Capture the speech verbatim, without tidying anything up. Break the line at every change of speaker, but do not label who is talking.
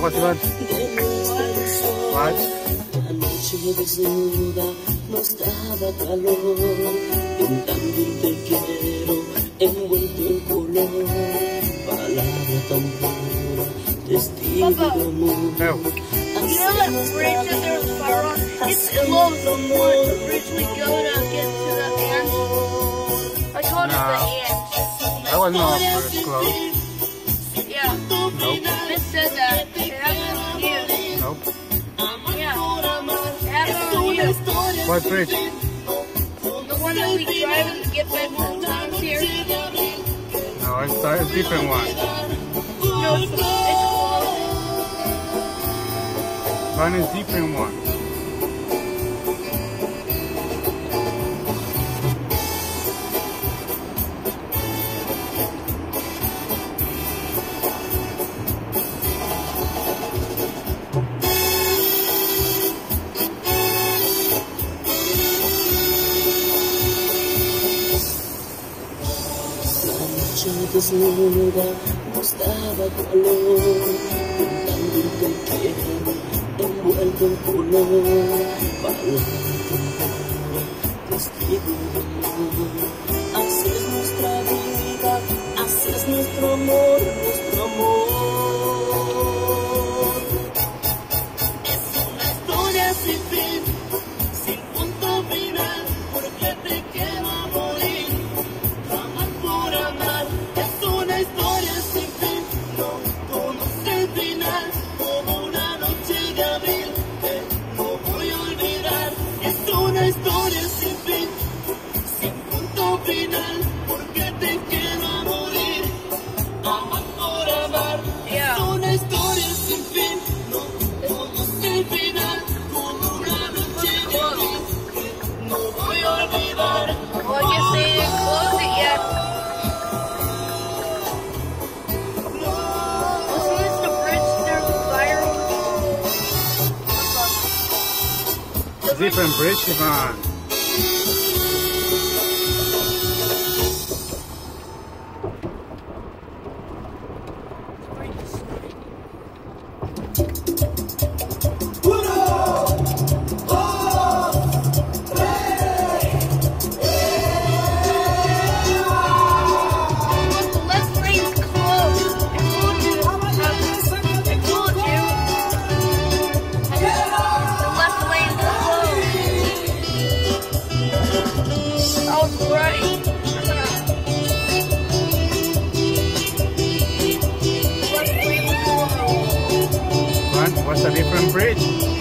what's that? What?
La noche desnuda nos daba calor, pintando un te quiero envuelto en color, palabra tan pura, testigo de amor.
No.
You know that bridge that there was fire on? It's below the one, the bridge we go to get to the ant. I call it
Nah.
the ant.
That was not first close.
Yeah.
Nope.
This said that. It happened on you.
Nope.
Yeah. It happened on you.
What bridge?
The one that we drive and get back to the towns here.
No, it's a different one.
No, it's, it's closed.
One is different one.
Desnuda nos daba calor, pintando un te quiero envuelto en color, palabra tan pura, testigo de amor. Así es nuestra vida, así es nuestro amor, nuestro amor. Es una historia sin fin, sin punto final, porque te quiero a morir, amar por amar. Es una historia sin fin, no conoce el final, como una noche de abril que no voy a olvidar. Es una historia sin fin, sin punto final, porque te quiero a morir, amar por amar. Es una historia sin fin, no conoce el final, como una noche de abril que no voy a olvidar.
Well, I guess they didn't close it yet. Wasn't this the bridge there was fire on?
Different bridge, Ivan.
The left lane's closed. I told you. I told you. The left lane's closed. I was right. Left lane was closed.
One, what's a different bridge?